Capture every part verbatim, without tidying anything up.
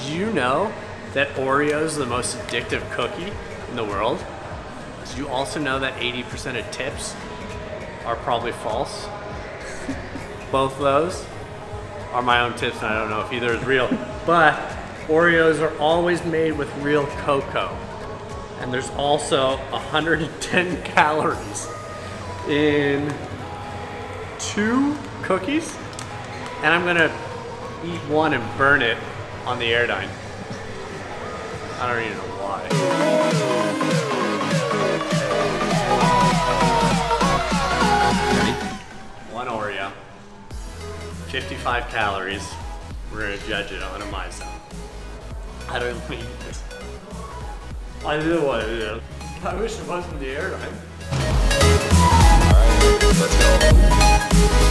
Do you know that Oreo is the most addictive cookie in the world? Did you also know that eighty percent of tips are probably false? Both those are my own tips, and I don't know if either is real. But Oreos are always made with real cocoa. And there's also one hundred ten calories in two cookies. And I'm gonna eat one and burn it on the Airdyne. I don't even know why. Ready? One Oreo, fifty-five calories. We're gonna judge it on a Myzone. I don't want to eat this. I do want to do. I wish it wasn't the Airdyne. Alright, let's go.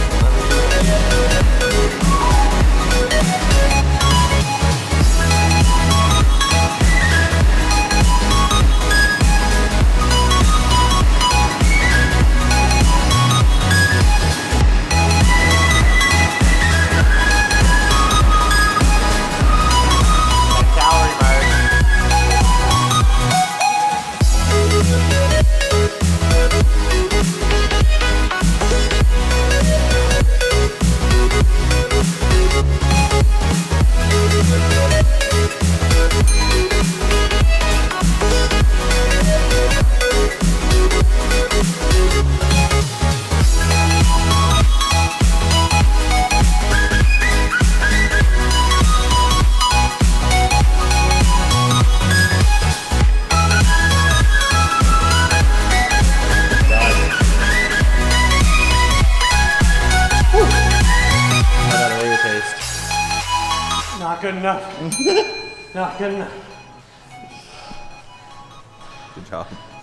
Not good enough. Not good enough. Good job.